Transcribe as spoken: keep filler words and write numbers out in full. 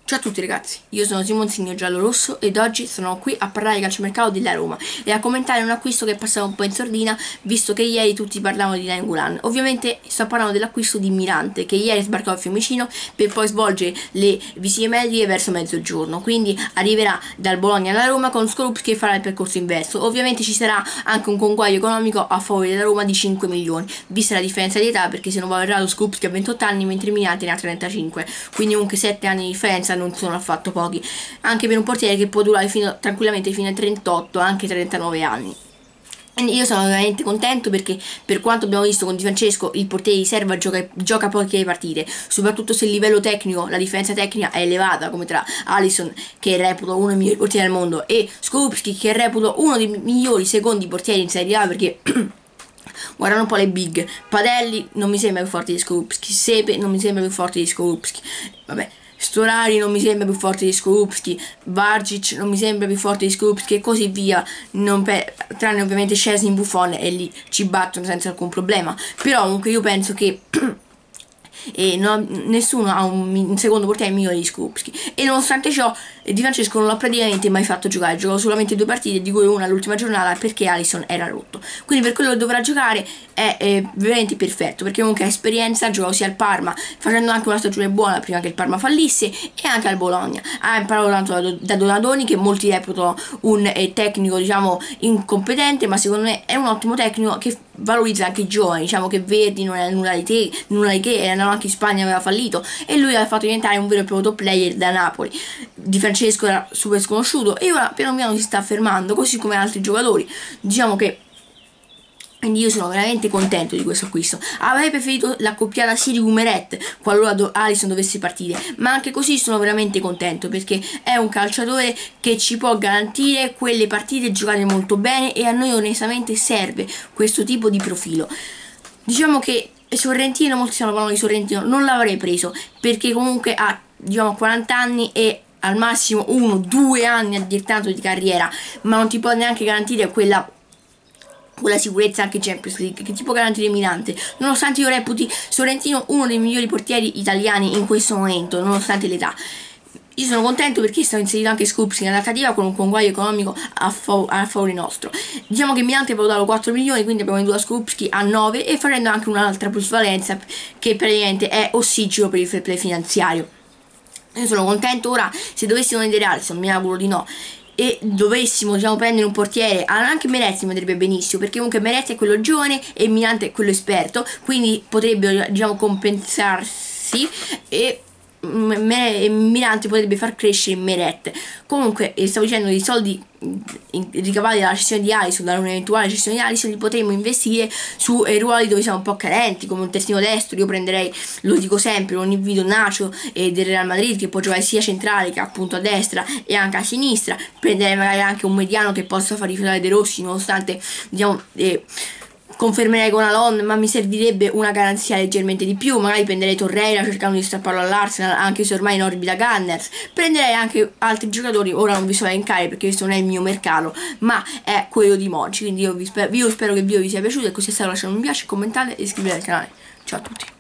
Ciao a tutti ragazzi, io sono Simonzino Giallorosso ed oggi sono qui a parlare di calciomercato della Roma e a commentare un acquisto che passava un po' in sordina, visto che ieri tutti parlavano di Nainggolan. Ovviamente sto parlando dell'acquisto di Mirante, che ieri sbarcò a Fiumicino per poi svolgere le visite medie verso mezzogiorno, quindi arriverà dal Bologna alla Roma con Skorupski che farà il percorso inverso. Ovviamente ci sarà anche un conguaglio economico a favore della Roma di cinque milioni, vista la differenza di età, perché se non vado errato Skorupski ha ventotto anni mentre Mirante ne ha trentacinque, quindi comunque sette anni di differenza non sono affatto pochi, anche per un portiere che può durare fino, tranquillamente fino ai trentotto, anche trentanove anni. Quindi io sono veramente contento perché, per quanto abbiamo visto con Di Francesco, il portiere di riserva gioca, gioca poche partite, soprattutto se il livello tecnico, la differenza tecnica è elevata, come tra Alisson, che reputo uno dei migliori portieri del mondo, e Skorupski, che reputo uno dei migliori secondi portieri in Serie A, perché guardano un po' le big. Padelli non mi sembra più forte di Skorupski, Sepe non mi sembra più forte di Skorupski, vabbè, Storari non mi sembra più forte di Skorupski, Vargic non mi sembra più forte di Skorupski e così via, non tranne ovviamente Szczęsny, Buffon, e lì ci battono senza alcun problema. Però comunque io penso che e no, nessuno ha un, un secondo portiere migliore di Skorupski, e nonostante ciò Di Francesco non l'ha praticamente mai fatto giocare, giocò solamente due partite, di cui una all'ultima giornata perché Alisson era rotto, quindi per quello che dovrà giocare è, è veramente perfetto, perché comunque ha esperienza, giocò sia al Parma facendo anche una stagione buona prima che il Parma fallisse, e anche al Bologna ha imparato tanto da, da Donadoni, che molti reputano un eh, tecnico diciamo incompetente, ma secondo me è un ottimo tecnico che valorizza anche i giovani, diciamo che Verdi non è nulla di, te, nulla di che, era andato anche in Spagna, aveva fallito e lui l'ha fatto diventare un vero e proprio top player da Napoli. Di Francesco era super sconosciuto e ora piano piano si sta affermando, così come altri giocatori, diciamo che, quindi io sono veramente contento di questo acquisto. Avrei preferito l'accoppiata Sirigu-Meret qualora do Alisson dovesse partire, ma anche così sono veramente contento, perché è un calciatore che ci può garantire quelle partite giocate molto bene, e a noi onestamente serve questo tipo di profilo. Diciamo che Sorrentino, molti stanno parlando di Sorrentino, non l'avrei preso perché comunque ha diciamo quaranta anni e al massimo uno due anni a dir tanto di carriera, ma non ti può neanche garantire quella quella sicurezza anche Champions League che ti può garantire Mirante, nonostante io reputi Sorrentino uno dei migliori portieri italiani in questo momento, nonostante l'età. Io sono contento perché sta inserito anche Skorupski in trattativa con un conguaglio economico a, fa a favore nostro. Diciamo che Mirante ha valutato quattro milioni, quindi abbiamo venduto a Skorupski a nove, e facendo anche un'altra plusvalenza che praticamente è ossigeno per il fair play finanziario. Io sono contento. Ora, se dovessimo vendere Alisson, mi auguro di no, e dovessimo diciamo prendere un portiere, anche Meret mi andrebbe benissimo, perché comunque Meret è quello giovane e Mirante è quello esperto, quindi potrebbero diciamo compensarsi, e Mirante potrebbe far crescere Meret. Comunque eh, stavo dicendo, i soldi ricavati dalla cessione di Alisson, da un'eventuale cessione di Alisson, li potremmo investire su eh, ruoli dove siamo un po' carenti, come un terzino destro. Io prenderei, lo dico sempre, ogni video, Nacho eh, del Real Madrid, che può giocare sia centrale che appunto a destra e anche a sinistra. Prenderei magari anche un mediano che possa far riflettere De Rossi, nonostante diciamo eh, confermerei con Alon, ma mi servirebbe una garanzia leggermente di più. Magari prenderei Torreira cercando di strapparlo all'Arsenal, anche se ormai in orbita Gunners. Prenderei anche altri giocatori, ora non vi so elencare perché questo non è il mio mercato, ma è quello di Monchi. Quindi io, vi spero, io spero che il video vi sia piaciuto, e così se lasciate un mi piace, commentate e iscrivetevi al canale. Ciao a tutti.